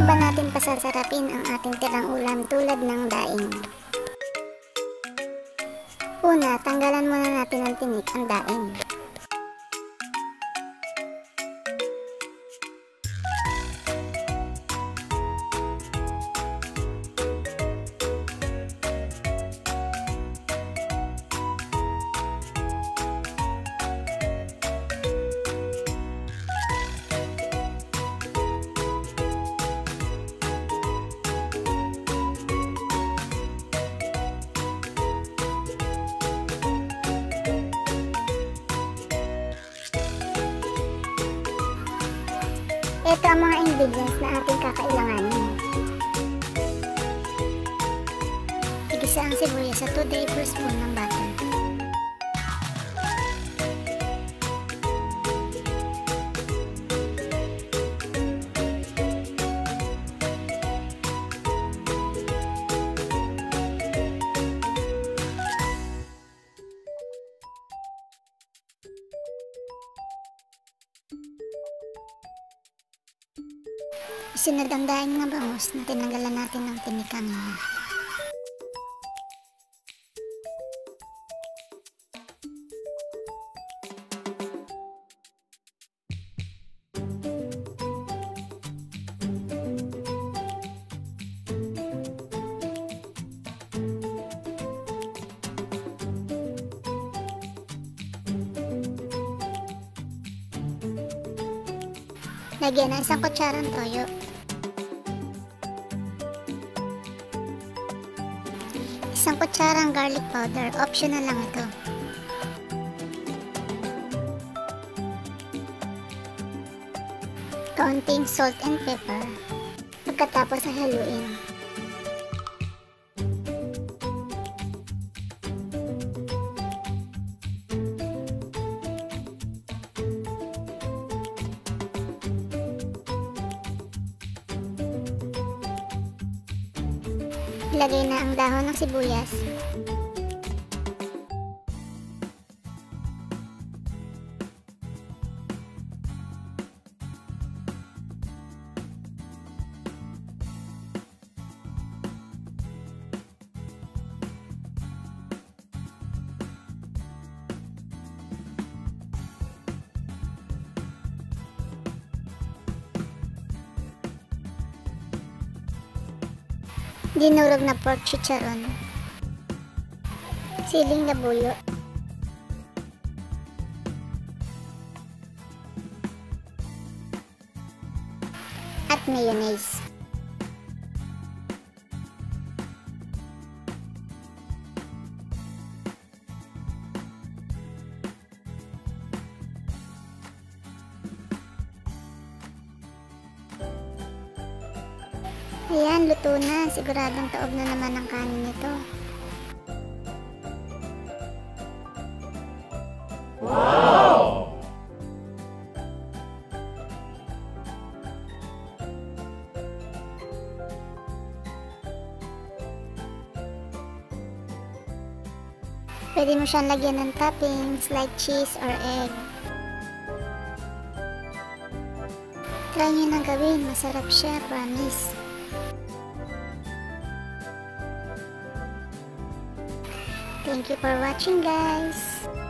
ba natin pasasarapin ang ating tirang ulam tulad ng daing? Una, tanggalan muna natin ng tinik ang daing. Ito ang mga ingredients na ating kakailanganin. Igisa ang sibuyas sa 2 tablespoon ng butter. Isunod ang daing na bangus na tinanggalan natin ng tinik kanina. Lagyan ng 1 kutsarang toyo. Isang kutsarang garlic powder, optional lang ito. Kaunting salt and pepper. Pagkatapos ay haluin. Ilagay na ang dahon ng sibuyas. Dinurog na pork chicharon, siling na buyo, at mayonnaise. Ayan, luto na. Siguradong taob na naman ang kanin nito. Wow! Pwede mo siyang lagyan ng toppings like cheese or egg. Try nyo na gawin. Masarap siya, promise. Thank you for watching, guys.